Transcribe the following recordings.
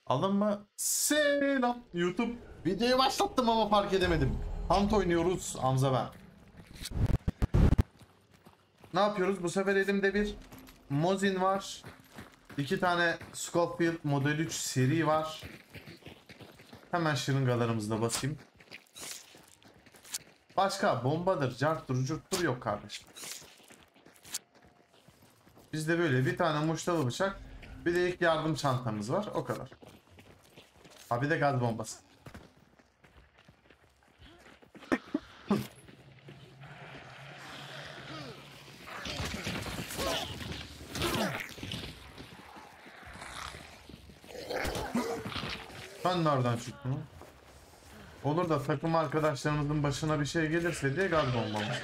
Alın mı? Selam YouTube. Videoyu başlattım ama fark edemedim. Hunt oynuyoruz. Hamza ben. Ne yapıyoruz? Bu sefer elimde bir Mosin var. 2 tane Scofield Model 3 seri var. Hemen şırıngalarımızla basayım. Başka bombadır, carttır, curttur yok kardeşim. Bizde böyle bir tane muştalı bıçak, bir de ilk yardım çantamız var. O kadar. Ha bir de gaz bombası. Ben nereden çıktım? Olur da takım arkadaşlarımızın başına bir şey gelirse diye gaz bombamız var.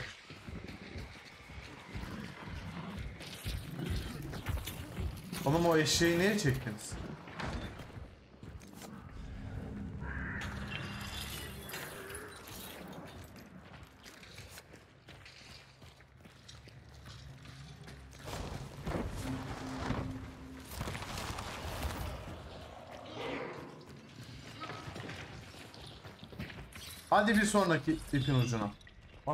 Oğlum o eşeği niye çektiniz? Hadi bir sonraki ipin ucuna. Bak.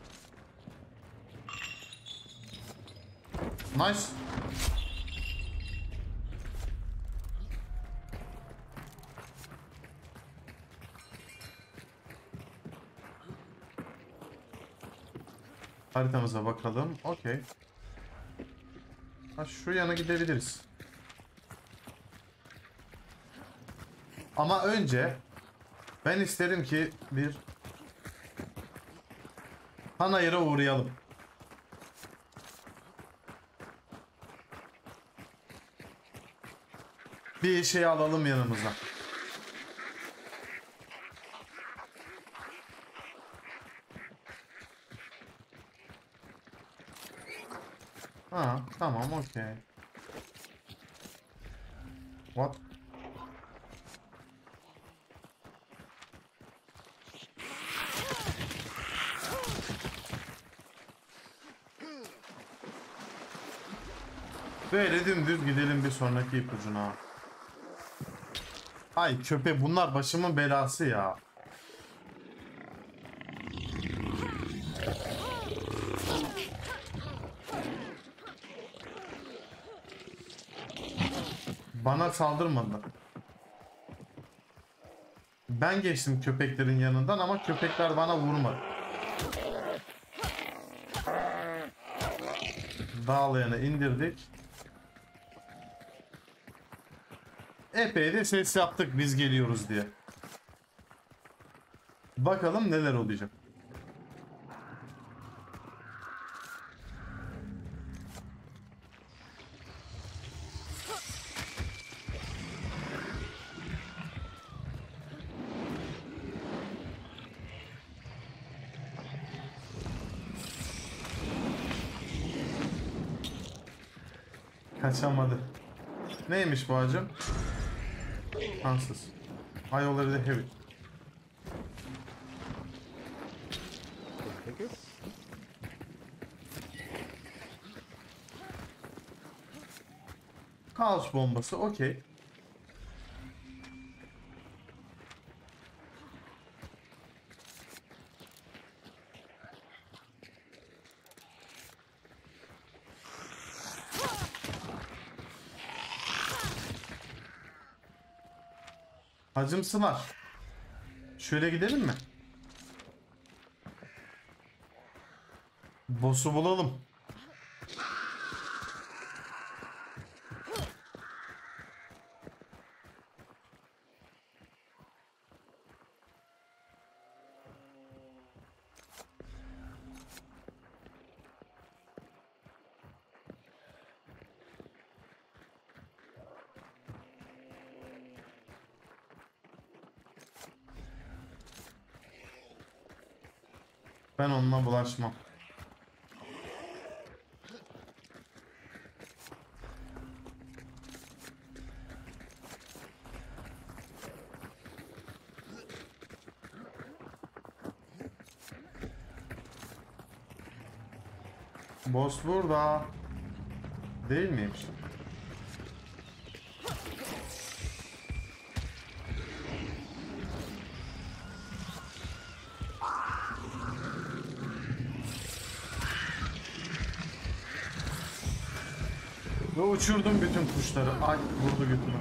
Nice. Haritamıza bakalım. Okey. Şu yana gidebiliriz. Ama önce ben isterim ki bir Panayır'a uğrayalım. Bir şey alalım yanımıza. Ha, tamam, okey. What? Böyle dümdüz gidelim bir sonraki ipucuna. Ay köpe, bunlar başımın belası ya. Bana saldırmadılar. Ben geçtim köpeklerin yanından ama köpekler bana vurmadı. Dağlayanı indirdik. Epey de ses yaptık biz geliyoruz diye. Bakalım neler olacak. Kaçamadı. Neymiş bu acım? Kansız. I already have it. Kaos bombası, okey. Hacımsı var. Şöyle gidelim mi? Boss'u bulalım. Ben onunla bulaşmam. Boss burada. Değil miymiş? uçurdum bütün kuşları. Ay vurdu götüme.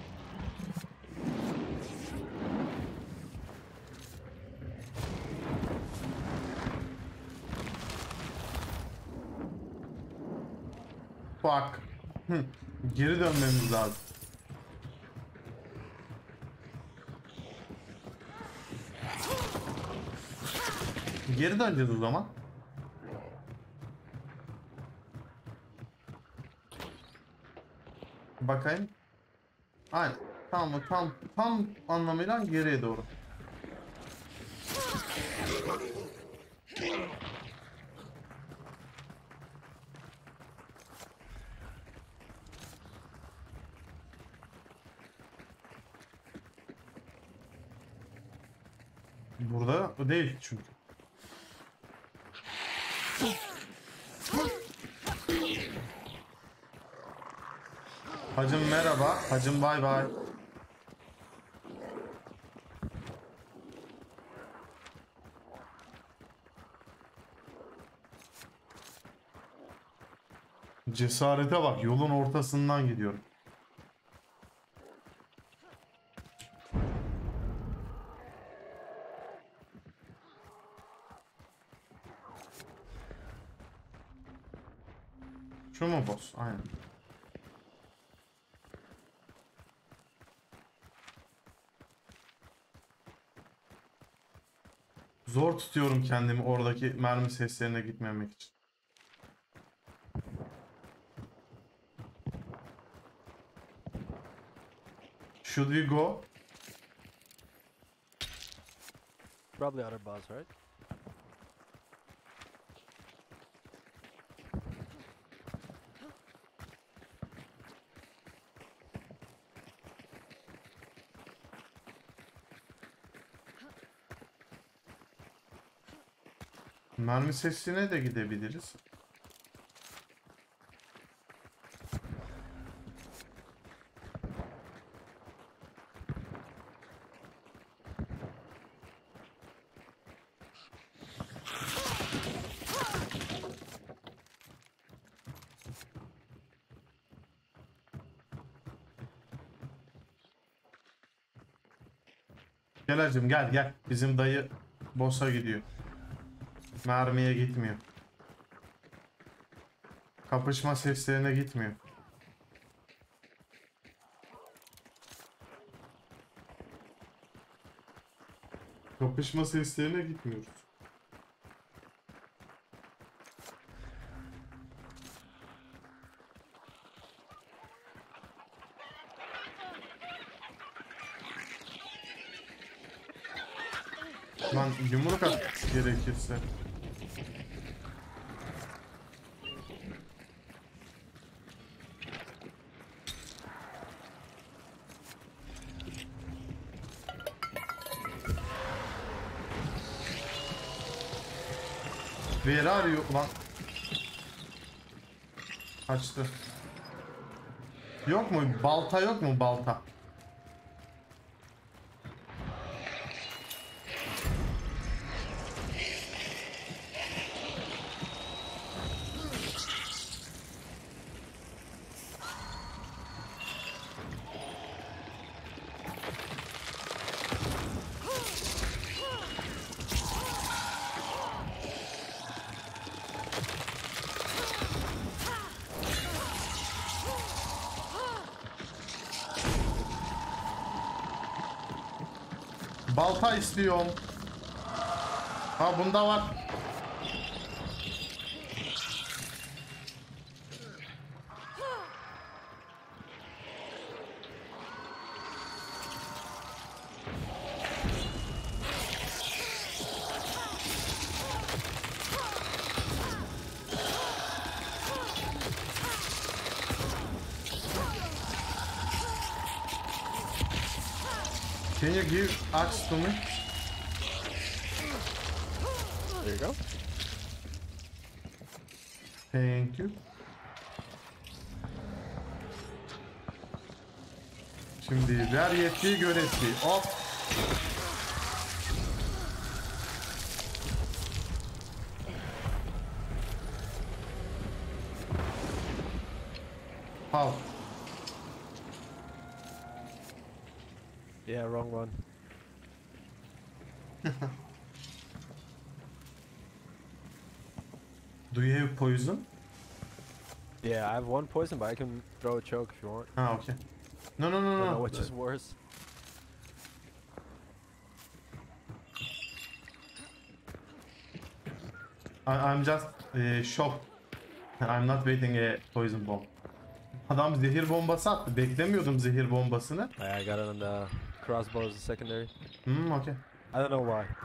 Bak. Geri dönmemiz lazım. Geri döneceğiz o zaman. Bakayım. Aynen. Tam anlamıyla geriye doğru. Burada değil çünkü. Hacım merhaba. Hacım bay bay. Cesarete bak. Yolun ortasından gidiyorum. Şu mu boss? Aynen. Zor tutuyorum kendimi oradaki mermi seslerine gitmemek için. Should we go? Probably other boss, right? Mermi sesine de gidebiliriz. Gel hacım gel. Bizim dayı boss'a gidiyor. Mermiye gitmiyor. Kapışma seslerine gitmiyor. Kapışma seslerine gitmiyoruz. Lan yumruk at gerekirse. Where are you? Lan. Kaçtı. Yok mu? Balta yok mu? Balta. Balta istiyorum. Ha bunda var. Can you give axe to me? There you go. Thank you. Şimdi ver yetkiyi gör etkiyi. Hop. Yeah, wrong one. Do you have poison? Yeah, I have one poison, but I can throw a choke if you want. Ha, okay. No, no, I no, don't know no. which is worse. I'm just shocked. I'm not waiting a poison bomb. Adam zehir bombası attı. Beklemiyordum zehir bombasını. I got it on the crossbow as a secondary. Okay. I don't know why.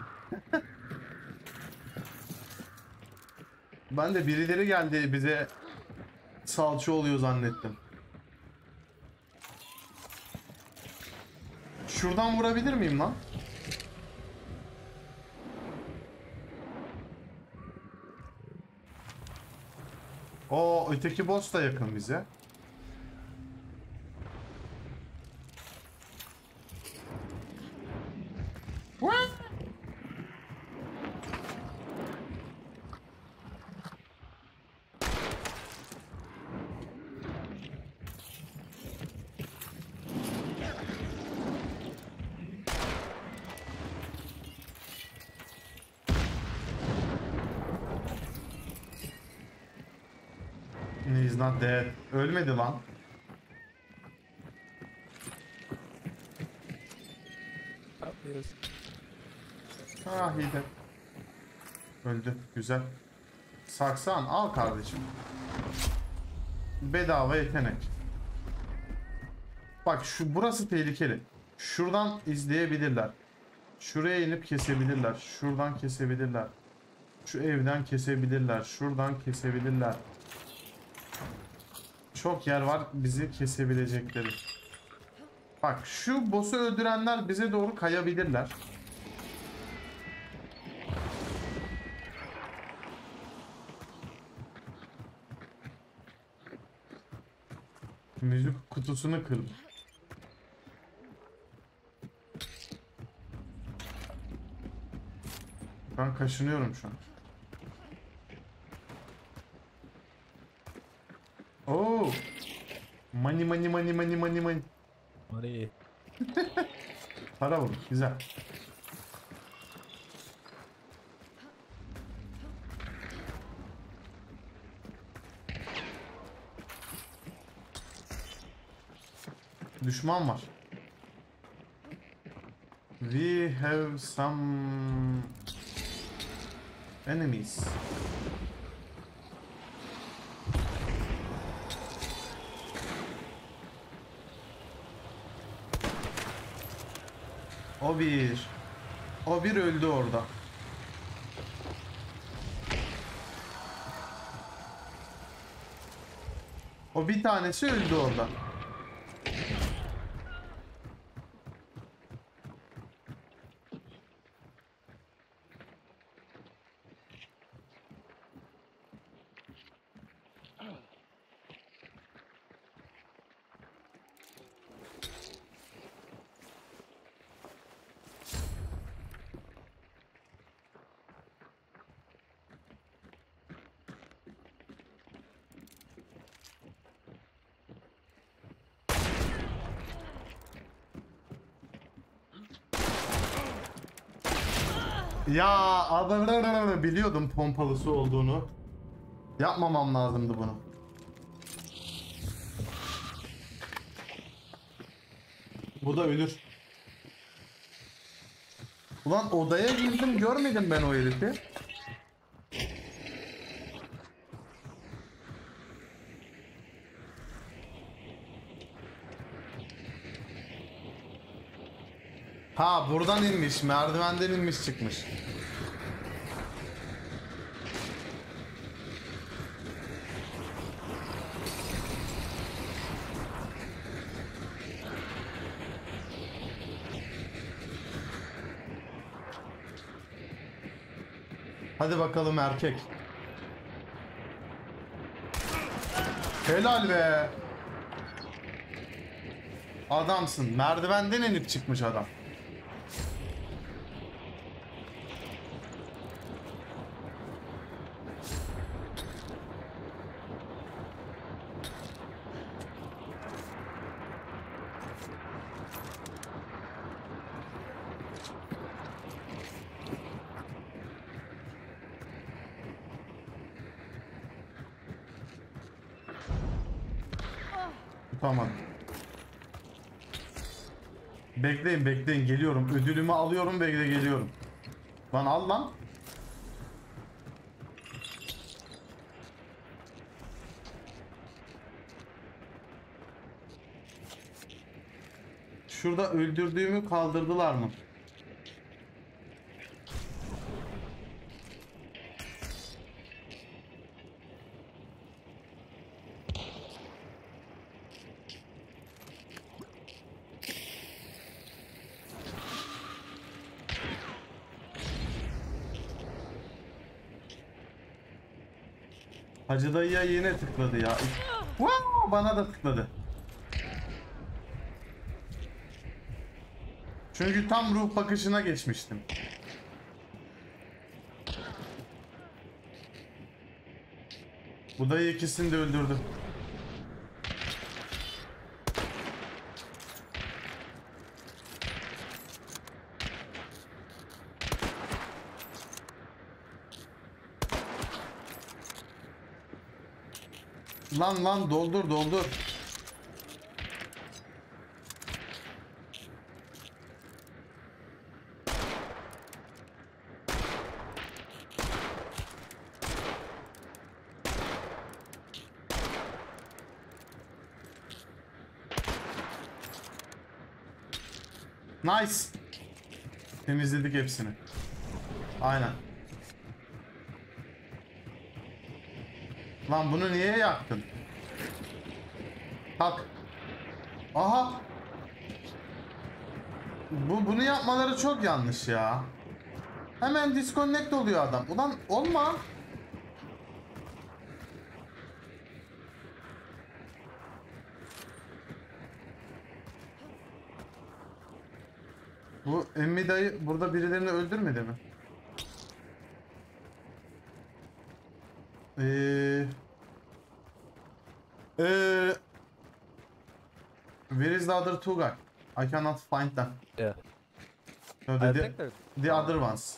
Ben de birileri geldi bize salça oluyor zannettim. Şuradan vurabilir miyim lan? O öteki boss da yakın bize. What? He's not dead. Ölmedi lan. Oh, he is. Ah iyi de. Öldü. Güzel. Saksan al kardeşim. Bedava yetenek. Bak şu burası tehlikeli. Şuradan izleyebilirler. Şuraya inip kesebilirler. Şuradan kesebilirler. Şu evden kesebilirler. Şuradan kesebilirler. Çok yer var bizi kesebilecekleri. Bak şu boss'u öldürenler bize doğru kayabilirler. Müzik kutusunu kırdım. Ben kaşınıyorum şu an. Oo. Money money money money money money. Money. Para vur. Güzel. Düşman var. We have some enemies. O bir. O bir öldü orada. O bir tanesi öldü orada. Ya adamı biliyordum pompalısı olduğunu. Yapmamam lazımdı bunu. Bu da ölür. Ulan odaya girdim görmedim ben o herifi. Ha buradan inmiş, merdivenden inmiş çıkmış. Hadi bakalım erkek. Helal be. Adamsın. Merdivenden inip çıkmış adam. Tutamadım. Bekleyin bekleyin, geliyorum. Ödülümü alıyorum, bekle geliyorum. Lan al lan. Şurada öldürdüğümü kaldırdılar mı? Hacı dayıya yine tıkladı ya. Wow, bana da tıkladı. Çünkü tam ruh bakışına geçmiştim. Bu dayı ikisini de öldürdü. Lan lan, doldur doldur. Nice. Temizledik hepsini. Aynen. Lan bunu niye yaktın? Kalk. Aha. Bunu yapmaları çok yanlış ya. Hemen disconnect oluyor adam. Ulan olma. Bu Emmi dayı burada birilerini öldürmedi mi? Where is the other two guy? I cannot find them. Yeah. No, I think they're the other ones.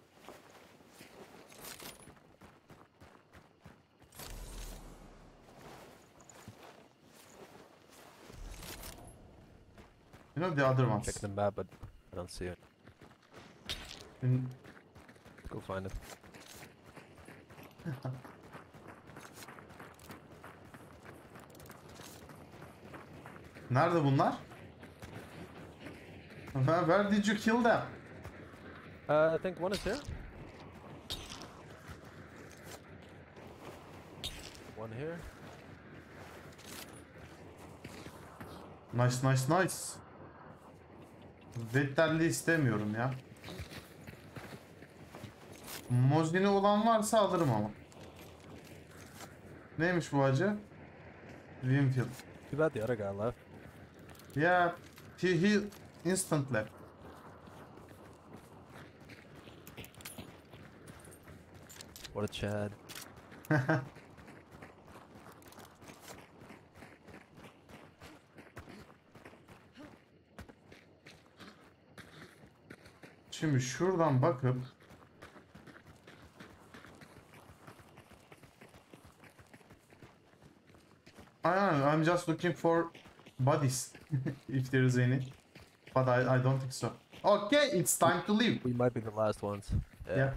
You know the other ones. checking the map, but I don't see it. In- Let's go find it. Nerede bunlar? Where did you kill them? I think one is here. One here. Nice nice nice. Vettelli istemiyorum ya. Mozini olan varsa alırım ama. Neymiş bu acı? Winfield. Too bad the other guy left. Yeah, he instantly. What a Chad. Şimdi şuradan bakıp I'm just looking for bodies if there is any, but I don't think so. Okay, it's time to leave. We might be the last ones. Yeah.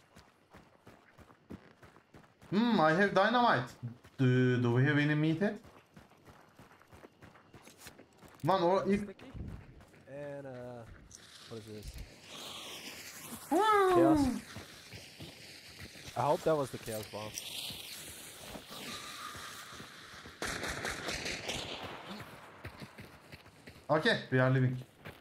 I have dynamite. Do we have any meat? Lan o ilk... Sticky. And what is this? Chaos. I hope that was the chaos bomb. Okay, we are leaving.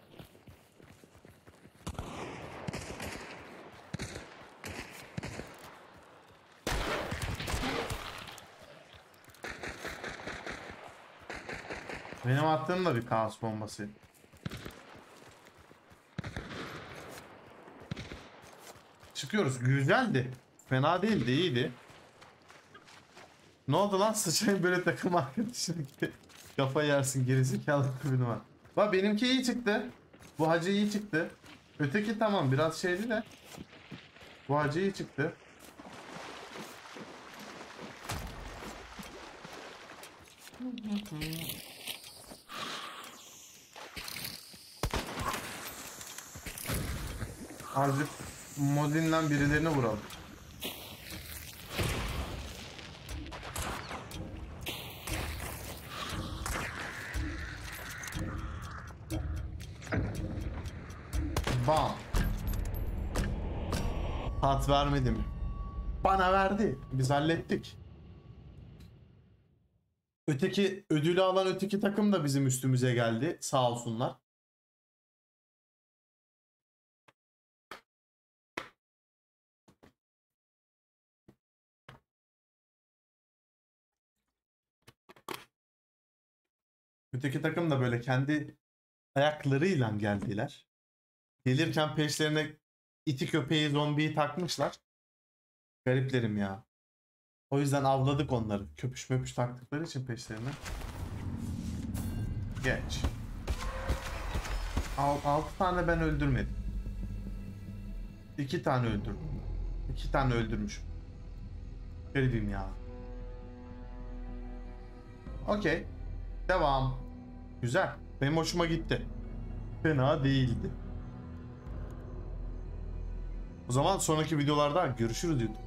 Benim attığım da bir kaos bombası. Çıkıyoruz. Güzeldi. Fena değildi, iyiydi. Ne oldu lan? Sıçrayın böyle takım arkadaşın gibi. Kafa yersin, gerizekalı bir numara. Bak benimki iyi çıktı. Bu hacı iyi çıktı. Öteki tamam biraz şeydi de. Bu hacı iyi çıktı. Azıcık Mozin'den birilerini vuralım. Bam. Tat vermedi mi? Bana verdi. Biz hallettik. Öteki ödülü alan öteki takım da bizim üstümüze geldi. Sağ olsunlar. Öteki takım da böyle kendi ayaklarıyla geldiler. Gelirken peşlerine iti köpeği zombiyi takmışlar. Gariplerim ya. O yüzden avladık onları. Köpüş möpüş taktıkları için peşlerine. Geç. 6 tane ben öldürmedim. 2 tane öldürdüm. 2 tane öldürmüşüm. Garibim ya. Okey. Devam. Güzel. Benim hoşuma gitti. Fena değildi. O zaman sonraki videolarda görüşürüz YouTube.